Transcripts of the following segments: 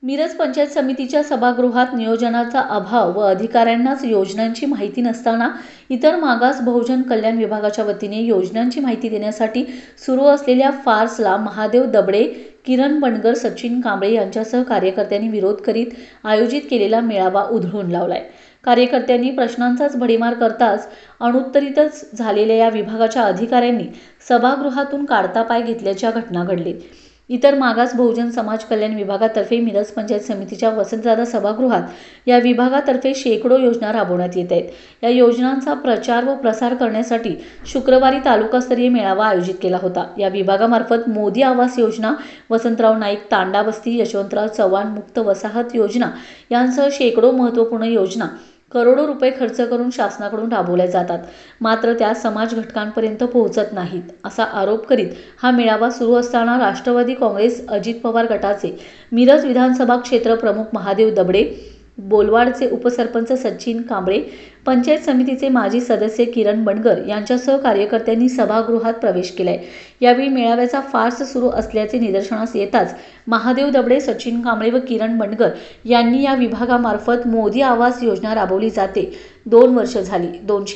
मिरज पंचायत समितीच्या सभागृहात नियोजनाचा अभाव व अधिकाऱ्यांनाच योजनांची माहिती नसताना इतर मागास बहुजन कल्याण विभागाच्या वतीने योजनांची माहिती देण्यासाठी सुरू असलेल्या फार्सला महादेव दबडे, किरण बनगर, सचिन कांबळे यांच्यासह कार्यकर्त्यांनी विरोध करीत आयोजित केलेला मेळावा उधळून लावलाय। कार्यकर्त्यांनी प्रश्नांचाच भडीमार करताच अनुत्तरितच झालेल्या या विभागाच्या अधिकाऱ्यांनी सभागृहातून काढता पाय घेतल्याच्या घटना घडली। इतर मागास बहुजन समाज कल्याण विभागातर्फे मिरज पंचायत समितीच्या वसंतदादा सभागृहात या विभागातर्फे शेकडो योजना राबवण्यात येत आहेत। या योजनांचा प्रचार व प्रसार करण्यासाठी शुक्रवारी तालुकास्तरीय मेळावा आयोजित केला होता। या विभागामार्फत मोदी आवास योजना, वसंतराव नाईक तांडा बस्ती, यशवंतराव चव्हाण मुक्त वसाहत योजना यांसह शेकडो महत्त्वपूर्ण योजना करोडो रुपये खर्च करून शासनाकडून राबवल्या जातात, मात्र त्या समाज घटकांपर्यंत पोहोचत नाहीत, असा आरोप करीत हा मेळावा सुरू असताना राष्ट्रवादी काँग्रेस अजित पवार गटाचे मिरज विधानसभा क्षेत्र प्रमुख महादेव दबडे, बोलवाडचे उपसरपंच सचिन कांबळे, पंचायत समितीचे माजी सदस्य किरण बनगर यांच्यासह कार्यकर्त्यांनी सभागृहात प्रवेश केलाय। यावेळी मेळाव्याचा फार्स सुरू असल्याचे निदर्शनास येताच महादेव दबडे, सचिन कांबळे व किरण बनगर यांनी या विभागामार्फत मोदी आवास योजना राबवली जाते, 2 वर्ष झाली,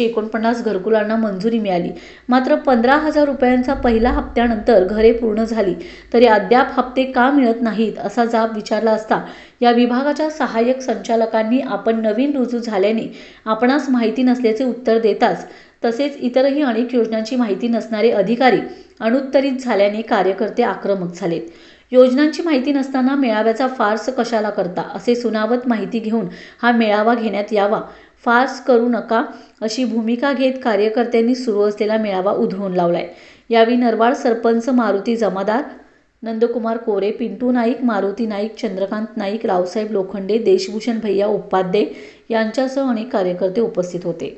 249 घरकुलांना मंजुरी मिळाली, मात्र 15,000 रुपयांचा पहिला हप्त्यानंतर घरे पूर्ण झाली तरी अद्याप हप्ते का मिळत नाहीत असा जाब विचारला असता या विभागाच्या सहाय्यक संचालकांनी आपण नवीन रुजू झाल्याने आपणास माहिती नसल्याचे उत्तर देताच तसेच इतरही अनेक योजनांची माहिती नसणारे अधिकारी अनुत्तरित झाल्याने कार्यकर्ते आक्रमक झालेत। योजनांची माहिती नसताना मेळाव्याचा फार्स कशाला करता असे सुनावत माहिती घेऊन हा मेळावा घेण्यात यावा, फार्स करू नका अशी भूमिका घेत कार्यकर्त्यांनी सुरू असलेला मेळावा उधळून लावलाय। यावेळी नरवाड सरपंच मारुती जमादार, नंदकुमार कोरे, पिंटू नाईक, मारुती नाईक, चंद्रकांत नाईक, रावसाहेब लोखंडे, देशभूषण भैया उपाध्ये यांच्यासह अनेक कार्यकर्ते उपस्थित होते।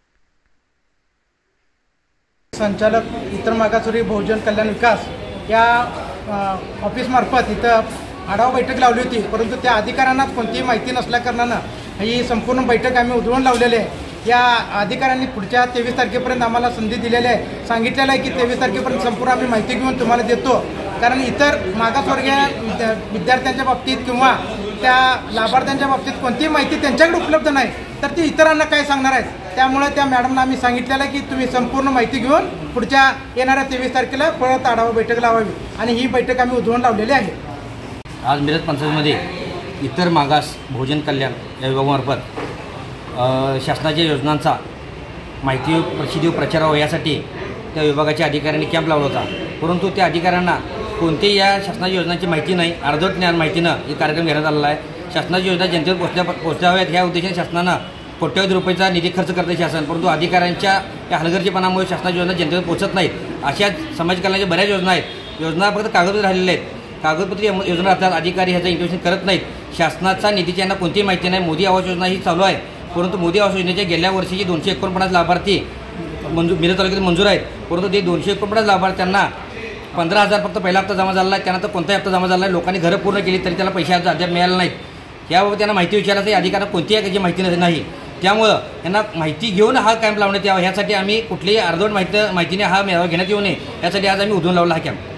संचालक इतर मागासवर्गीय बहुजन कल्याण विकास या ऑफिसमार्फत इथं आढावा बैठक लावली होती, परंतु त्या अधिकाऱ्यांनाच कोणतीही माहिती नसल्या कारणानं ही संपूर्ण बैठक आम्ही उधळून लावलेली आहे। या अधिकाऱ्यांनी पुढच्या 23 तारखेपर्यंत आम्हाला संधी दिलेली आहे, सांगितलेलं आहे की 23 तारखेपर्यंत संपूर्ण आम्ही माहिती घेऊन तुम्हाला देतो, कारण इतर मागासवर्गीय विद्यार्थ्यांच्या बाबतीत किंवा त्या लाभार्थ्यांच्या बाबतीत कोणतीही माहिती त्यांच्याकडे उपलब्ध नाही, तर ती इतरांना काय सांगणार आहेत। त्यामुळे त्या मॅडमना आम्ही सांगितलेलं आहे की तुम्ही संपूर्ण माहिती घेऊन पुढच्या येणाऱ्या 23 तारखेला परत आढावा बैठक लावावी आणि ही बैठक आम्ही उधळून लावलेली आहे। आज मिरज पंचायतमध्ये इतर मागास बहुजन कल्याण या विभागामार्फत शासनाच्या योजनांचा माहिती प्रसिद्धी व प्रचार व्हावा यासाठी त्या विभागाच्या अधिकाऱ्यांनी कॅम्प लावला होता, परंतु त्या अधिकाऱ्यांना कोणत्याही या शासनाच्या योजनांची माहिती नाही, अर्धवट ज्ञान माहितीनं हे कार्यक्रम घेण्यात आलेला आहे। शासनाची योजना जनतेवर पोहोचाव्यात ह्या उद्देशाने शासनानं कोट्यवधी रुपयाचा निधी खर्च करते शासन, परंतु अधिकाऱ्यांच्या या हलगर्जीपणामुळे शासनाची योजना जनतेवर पोहोचत नाहीत। अशा समाज कल्याणाच्या बऱ्याच योजना आहेत, योजना फक्त कागदपत्र राहिलेल्या आहेत, कागदपत्री योजना राहतात, अधिकारी ह्याचं इन्व्हेस्टिगेशन करत नाहीत। शासनाचा निधीची यांना कोणतीही माहिती नाही। मोदी आवास योजना ही चालू आहे, परंतु मोदी आवास योजनेच्या गेल्या वर्षीची 249 लाभार्थी मिरज तालुक्यात मंजूर आहेत, परंतु ते 249 लाभार्थ्यांना 15,000 फक्त पहिला हप्ता जमा झाला आहे, त्यानंतर कोणताही हप्ता जमा झाला नाही। लोकांनी घरं पूर्ण केली तरी त्याला पैसे अद्याप मिळाले नाहीत। याबाबत त्यांना माहिती विचारायची अधिकाऱ्यांना कोणतीही याची माहिती नाही, त्यामुळं त्यांना माहिती घेऊन हा कॅम्प लावण्यात यावा, यासाठी आम्ही कुठलीही अर्धवट माहितीने हा मेळावा घेण्यात येऊ नये यासाठी आज आम्ही उधळून लावला हा कॅम्प।